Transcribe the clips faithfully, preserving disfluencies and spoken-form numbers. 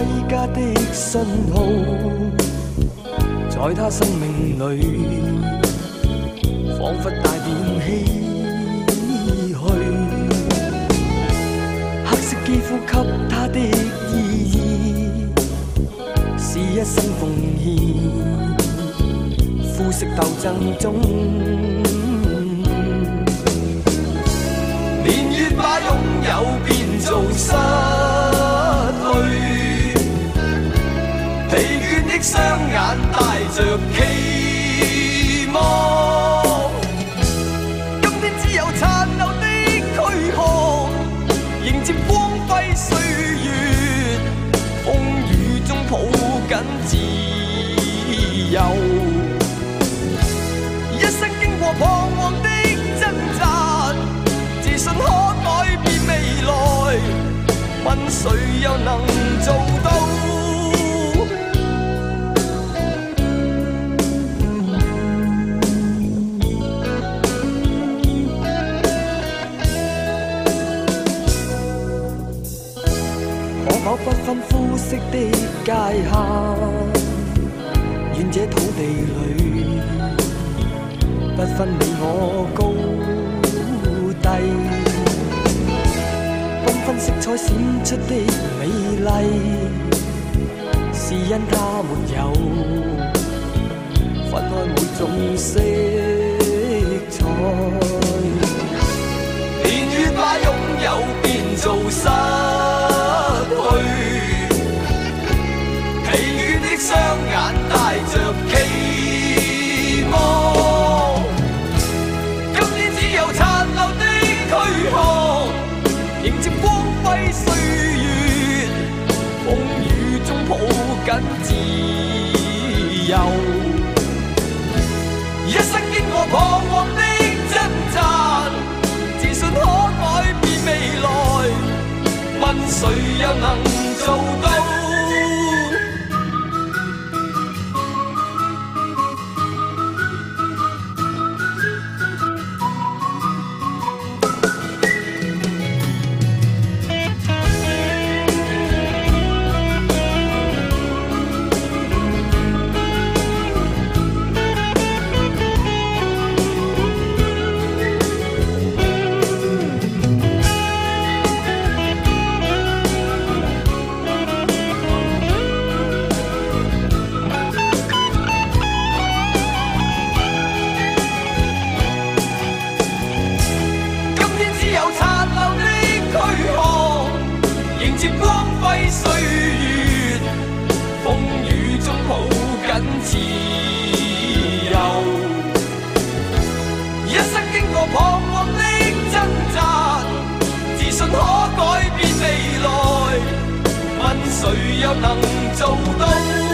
歸家的信號，在他生命裏彷彿帶點唏噓。黑色肌膚給他的意義是一生奉獻，膚色鬥爭中年月把擁有變做失去，疲倦的雙眼帶着期望，今天只有殘留的軀殼迎接光輝歲月，風雨中抱緊自由，一生經過彷徨的掙扎，自信可改變未來，問誰又能做到？可否不分膚色的界限，願這土地裏不分你我高低，繽紛色彩閃出的美麗，是因它沒有分開每種色彩。年月把擁有變做失去，疲倦的雙眼帶着期望，今天只有殘留的軀殼迎接光輝歲月，風雨中抱緊自由，一生經過彷徨的掙扎，自信可改變未來，問誰又能做到？誰又能做到？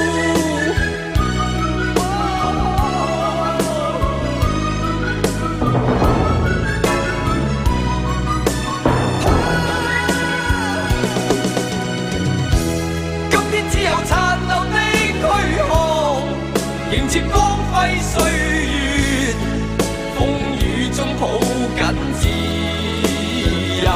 今天只有殘留的軀殼迎接光輝歲月，風雨中抱緊自由，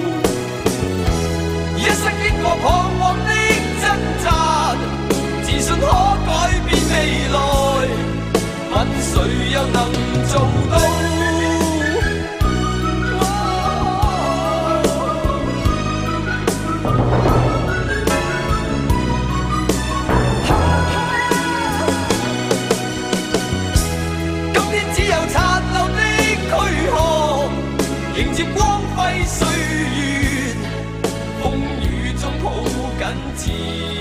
一生經過彷徨的掙扎，自信可改變未來，問誰又能做到？今天只有殘留的軀殼迎接光輝歲月，風雨中抱緊自由。